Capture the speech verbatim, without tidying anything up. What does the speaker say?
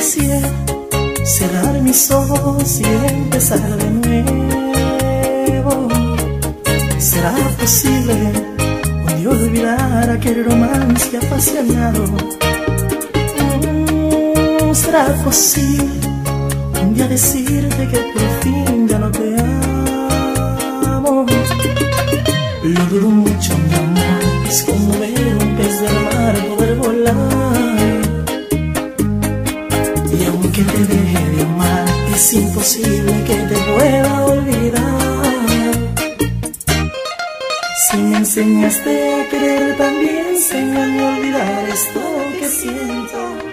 quisiera cerrar mis ojos y empezar de nuevo. ¿Será posible un día olvidar aquel romance apasionado? Mm, ¿Será posible un día decirte que por fin ya no te amo? Lo dudo mucho, mi amor, es como ver un pez del mar poder volar. Y aunque te deje de amar, es imposible que te pueda olvidar. Si me enseñaste a querer, también enséñame a olvidar esto que siento.